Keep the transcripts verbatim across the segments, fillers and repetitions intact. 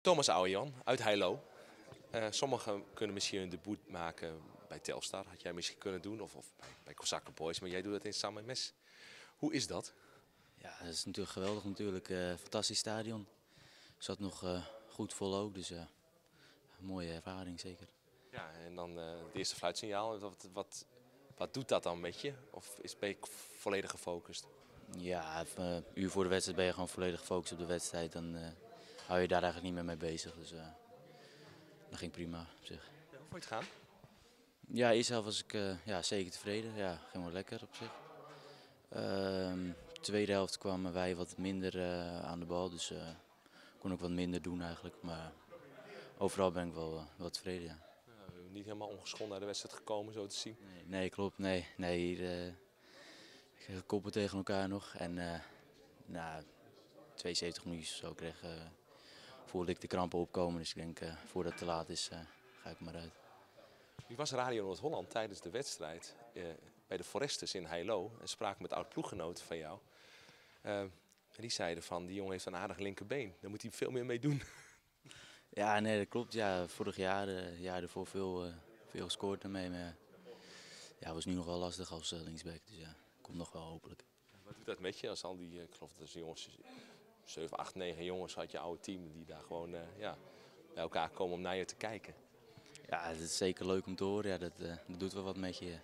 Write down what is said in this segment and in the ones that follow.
Thomas Ouwejan uit Heilo. Uh, sommigen kunnen misschien een debuut maken bij Telstar. Had jij misschien kunnen doen. Of, of bij, bij Kozakken Boys. Maar jij doet dat in San Mamés. Hoe is dat? Ja, dat is natuurlijk geweldig natuurlijk. Uh, fantastisch stadion. Zat nog uh, goed vol ook. Dus uh, een mooie ervaring zeker. Ja, en dan uh, het eerste fluitsignaal. Wat, wat, wat doet dat dan met je? Of is, ben je volledig gefocust? Ja, even, een uur voor de wedstrijd ben je gewoon volledig gefocust op de wedstrijd. Dan uh, hou je daar eigenlijk niet meer mee bezig. Dus uh, dat ging prima op zich. Ja, hoe vond je het gaan? Ja, eerst zelf was ik uh, ja, zeker tevreden. Ja, ging wel lekker op zich. Uh, de tweede helft kwamen wij wat minder uh, aan de bal. Dus uh, kon ik wat minder doen eigenlijk. Maar overal ben ik wel, uh, wel tevreden. Ja. Ja, niet helemaal ongeschonden naar de wedstrijd gekomen, zo te zien. Nee, nee klopt. Nee, nee hier uh, koppen tegen elkaar nog. En uh, na tweeënzeventig minuutjes of zo kreeg, uh, voelde ik de krampen opkomen. Dus ik denk, uh, voordat het te laat is, uh, ga ik maar uit. U was Radio Noord-Holland tijdens de wedstrijd uh, bij de Forestes in Heilo. En sprak met oud-ploeggenoten van jou. Uh, en die zeiden van, die jongen heeft een aardig linkerbeen. Daar moet hij veel meer mee doen. Ja, nee, dat klopt. Ja, vorig jaar, uh, jaar ervoor veel, uh, veel gescoord ermee. Maar ja, was nu nog wel lastig als uh, linksback. Dus ja, komt nog wel hopelijk. Wat doet dat met je als al die, uh, ik geloof dat de jongens, zeven, acht, negen jongens uit je oude team die daar gewoon uh, ja, bij elkaar komen om naar je te kijken? Ja, het is zeker leuk om te horen. Ja, dat, uh, dat doet wel wat met je.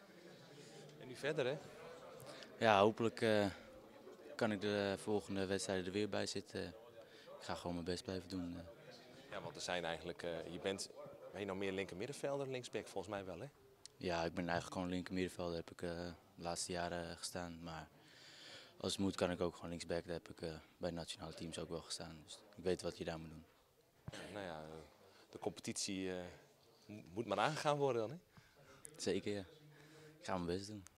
En nu verder, hè? Ja, hopelijk uh, kan ik de volgende wedstrijden er weer bij zitten. Ik ga gewoon mijn best blijven doen. Uh. Ja, want er zijn eigenlijk, uh, je bent, ben je nou meer linker middenvelder, linksback volgens mij wel, hè? Ja, ik ben eigenlijk gewoon linker middenvelder. Heb ik uh, de laatste jaren gestaan. Maar als het moet kan ik ook gewoon linksback. Daar heb ik uh, bij nationale teams ook wel gestaan. Dus ik weet wat je daar moet doen. Ja, nou ja, de competitie uh, moet maar aangegaan worden dan, hè? Zeker, ja. Ik ga mijn best doen.